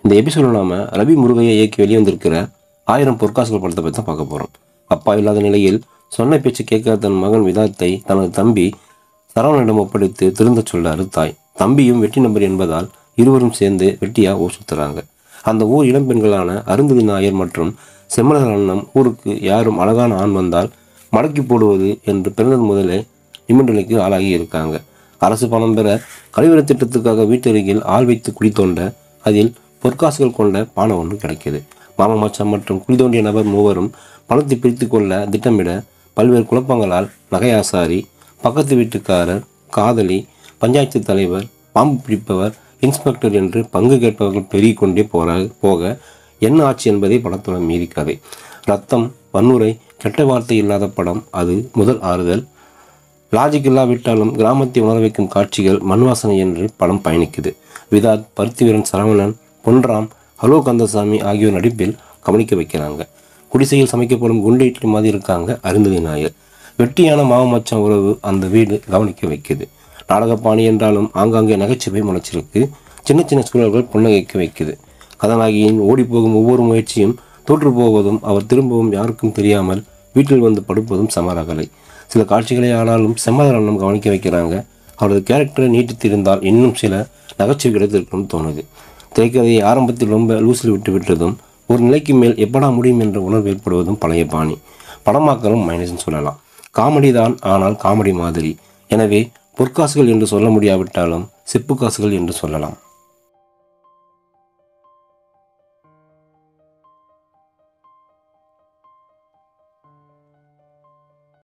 இந்த எபிசோடில் நாம் ரவி முருகையை இயக்கி வெளியே வந்திருக்கிற 1000 பொற்காசுகள் படத்தை பற்றி தான் பார்க்க போகிறோம். அப்பா இல்லாத நிலையில் சொன்ன பேச்சு கேட்காத தன் மகன் விதாத்தை தனது தம்பி சரவணனிடம் ஒப்படைத்து திருந்த சொல்லாரு தாய். தம்பியும் வெட்டி நம்பர் என்பதால் இருவரும் சேர்ந்து வெட்டியாக ஊர் சுற்றுறாங்க. அந்த ஊர் இளம்பெண்களான அருந்ததி நாயர் மற்றும் செம்மலர் அண்ணம் ஊருக்கு யாரும் அழகான ஆண் வந்தால் மடக்கி போடுவது என்று பிறந்தது முதலே நிமிடலைக்கு ஆளாகி இருக்காங்க. அரசு பணம் பெற கழிவறை திட்டத்துக்காக வீட்டருகில் ஆள் வைத்து குழி தோண்ட அதில் பொற்காசுகள் கொண்ட பானை ஒன்று கிடைக்கிது. மாமா மச்சான் மற்றும் குழி தோண்டிய நபர் மூவரும் பணத்தை பிரித்து கொள்ள திட்டமிட பல்வேறு குழப்பங்களால் நகையாசாரி, பக்கத்து வீட்டுக்காரர், காதலி, பஞ்சாயத்து தலைவர், பாம்பு பிடிப்பவர், இன்ஸ்பெக்டர் என்று பங்கு கேட்பவர்கள் பெருகிக் கொண்டே போக என்ன ஆச்சு என்பதே படத்தோட மீதி கதை. ரத்தம், வன்முறை, கெட்ட வார்த்தை இல்லாத படம். அது முதல் ஆறுதல். லாஜிக் இல்லாவிட்டாலும் கிராமத்தை உணர வைக்கும் காட்சிகள், மண்வாசனை என்று படம் பயணிக்குது. விதாத், பருத்திவீரன் சரவணன், பொன்ராம், ஹலோ கந்தசாமி ஆகியோர் நடிப்பில் கவனிக்க வைக்கிறாங்க. குடிசையில் சமைக்கப்படும் குண்டு இட்லி மாதிரி இருக்காங்க அருந்ததி நாயர். வெட்டியான மாவு மச்சான் உறவு அந்த வீடு கவனிக்க வைக்குது. நாடகப்பாணி என்றாலும் ஆங்காங்கே நகைச்சுவை முளைச்சிருக்கு. சின்ன சின்ன சூழல்கள் புன்னகைக்க வைக்குது. கதாநாயகியின் ஓடிப்போகும் ஒவ்வொரு முயற்சியும் தோற்று போவதும் அவர் திரும்பவும் யாருக்கும் தெரியாமல் வீட்டில் வந்து படுப்பதும் சமரகலை. சில காட்சிகளை ஆனாலும் செம்மலர் அண்ணம் கவனிக்க வைக்கிறாங்க. அவரது கேரக்டரை நீட்டித்திருந்தால் இன்னும் சில நகைச்சுவை கிடைத்திருக்கும்னு தோணுது. திரைக்கதையை ஆரம்பத்தில் ரொம்ப லூசில் விட்டுவிட்டதும் ஒரு நிலைக்கு மேல் எப்படா முடியும் என்ற உணர்வு ஏற்படுவதும் பழைய பாணி. படமாக்கலும் மைனஸ்ன்னு சொல்லலாம். காமெடி தான், ஆனால் காமெடி மாதிரி. எனவே பொற்காசுகள் என்று சொல்ல முடியாவிட்டாலும் செப்பு காசுகள் என்று சொல்லலாம்.